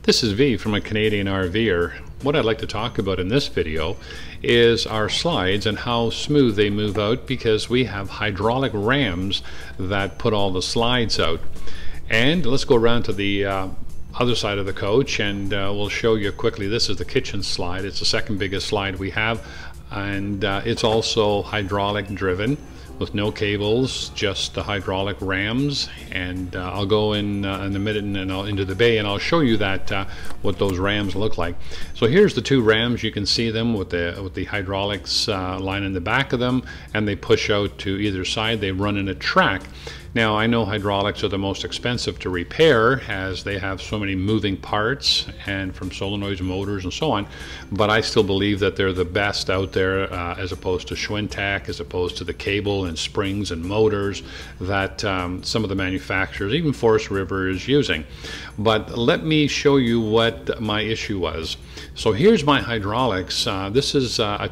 This is V from a Canadian RVer. What I'd like to talk about in this video is our slides and how smooth they move out, because we have hydraulic rams that put all the slides out. And let's go around to the other side of the coach and we'll show you quickly. This is the kitchen slide. It's the second biggest slide we have, and it's also hydraulic driven with no cables, just the hydraulic rams. And I'll go in a minute and I'll into the bay and I'll show you that what those rams look like. So here's the two rams. You can see them with the hydraulics line in the back of them, and they push out to either side. They run in a track. Now, I know hydraulics are the most expensive to repair, as they have so many moving parts, and from solenoids, motors, and so on, but I still believe that they're the best out there, as opposed to Schwintek, as opposed to the cable and springs and motors that some of the manufacturers, even Forest River, is using. But let me show you what my issue was. So here's my hydraulics. This is a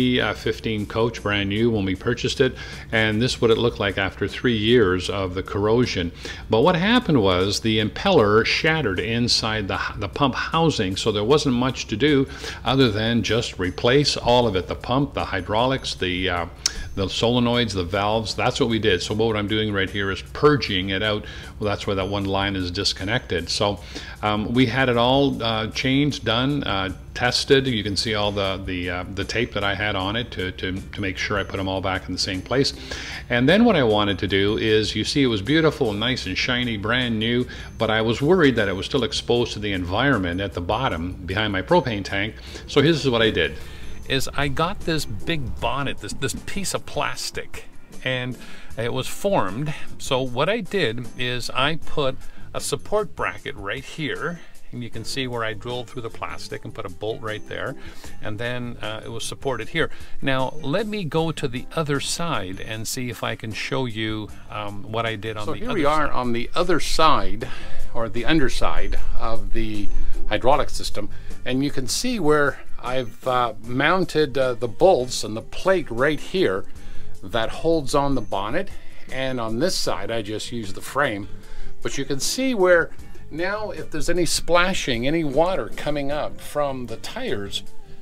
2015 coach, brand new when we purchased it, and this is what it looked like after 3 years of the corrosion. But what happened was the impeller shattered inside the pump housing, so there wasn't much to do other than just replace all of it, the pump, the hydraulics, the solenoids, the valves. That's what we did. So what I'm doing right here is purging it out. Well, that's where that one line is disconnected. So we had it all changed, done, tested. You can see all the tape that I had on it to make sure I put them all back in the same place. And then what I wanted to do is, you see it was beautiful and nice and shiny, brand new, but I was worried that it was still exposed to the environment at the bottom behind my propane tank. So this is what I did. Is I got this big bonnet, this piece of plastic, and it was formed. So what I did is I put a support bracket right here, and you can see where I drilled through the plastic and put a bolt right there, and then it was supported here. Now let me go to the other side and see if I can show you what I did on the other side. So here we are on the other side, or the underside of the hydraulic system, and you can see where I've mounted the bolts and the plate right here that holds on the bonnet, and on this side I just use the frame. But you can see where now, if there's any splashing, any water coming up from the tires,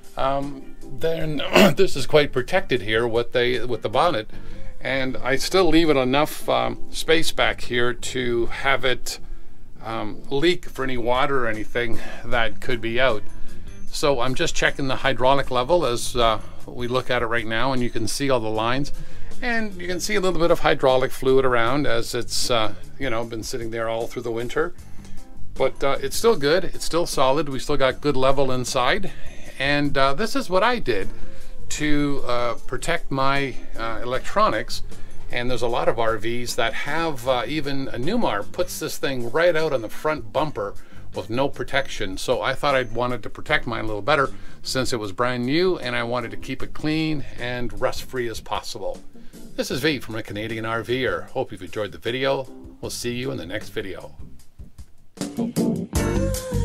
then this is quite protected here with the bonnet, and I still leave it enough space back here to have it leak for any water or anything that could be out. So I'm just checking the hydraulic level as we look at it right now, and you can see all the lines, and you can see a little bit of hydraulic fluid around as it's you know, been sitting there all through the winter. But it's still good, it's still solid, we still got good level inside. And this is what I did to protect my electronics. And there's a lot of RVs that have, even a Newmar puts this thing right out on the front bumper with no protection. So I thought I'd wanted to protect mine a little better since it was brand new, and I wanted to keep it clean and rust-free as possible. This is V from a Canadian RVer. Hope you've enjoyed the video. We'll see you in the next video.